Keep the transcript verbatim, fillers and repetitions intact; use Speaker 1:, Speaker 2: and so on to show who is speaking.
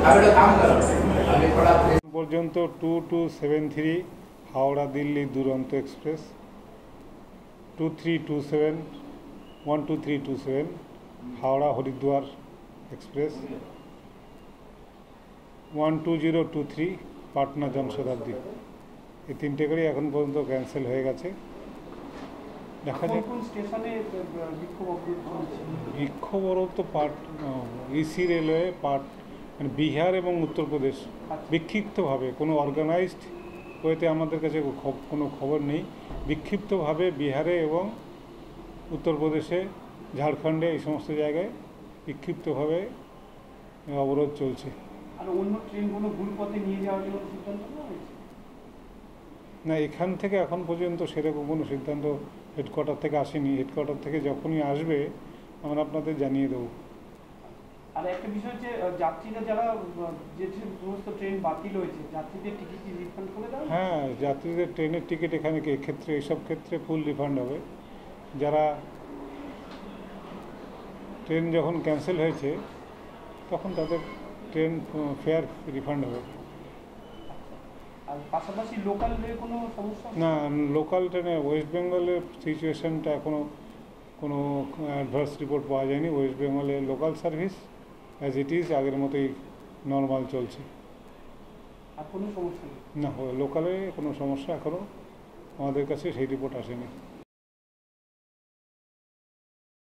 Speaker 1: পর্যন্ত two two seven three Howrah Delhi Duronto express, two three two seven one two three two seven Howrah Haridwar express, one two zero two three Patna Janshatabdi. এই তিনটে করে এখন পর্যন্ত cancel হয়ে গেছে। দেখা যাক বিক্ষোভ অবরোধ তো পাট ইসি রেলওয়ে পাট মানে বিহার এবং উত্তরপ্রদেশ বিক্ষিপ্তভাবে, কোনো অর্গানাইজড ওয়েতে আমাদের কাছে কোনো খবর নেই, বিক্ষিপ্তভাবে বিহারে এবং উত্তরপ্রদেশে ঝাড়খণ্ডে এই সমস্ত জায়গায় বিক্ষিপ্তভাবে অবরোধ চলছে।
Speaker 2: আর অন্য ট্রেনগুলো ভুল পথে নিয়ে যাওয়ার জন্য সিদ্ধান্ত নেওয়া হয়েছে?
Speaker 1: না, এখান থেকে এখন পর্যন্ত সেরকম কোনো সিদ্ধান্ত হেডকোয়ার্টার থেকে আসেনি। হেডকোয়ার্টার থেকে যখনই আসবে আমরা আপনাদের জানিয়ে দেবো।
Speaker 2: আর একটা বিষয় হচ্ছে যাত্রীরা যারা যে সমস্ত ট্রেন বাতিল হয়েছে যাত্রীদের টিকিট কি রিফান্ড করে দেওয়া?
Speaker 1: হ্যাঁ, যাত্রীদের ট্রেনের টিকিট এখানে ক্ষেত্রে এইসব ক্ষেত্রে ফুল রিফান্ড হবে। যারা ট্রেন যখন ক্যান্সেল হয়েছে তখন তাদের ট্রেন ফেয়ার রিফান্ড হবে।
Speaker 2: আর পাশাপাশি লোকাল কোনো সমস্যা?
Speaker 1: না, লোকাল ট্রেনে ওয়েস্ট বেঙ্গলের সিচুয়েশনটা এখনও কোনো অ্যাডভার্স রিপোর্ট পাওয়া যায়নি। ওয়েস্ট বেঙ্গলে local service as it is আগের মতোই নর্মাল চলছে।
Speaker 2: আর কোনো সমস্যা নেই?
Speaker 1: না, লোকালে কোনো সমস্যা এখনও আমাদের কাছে সেই রিপোর্ট আসেনি।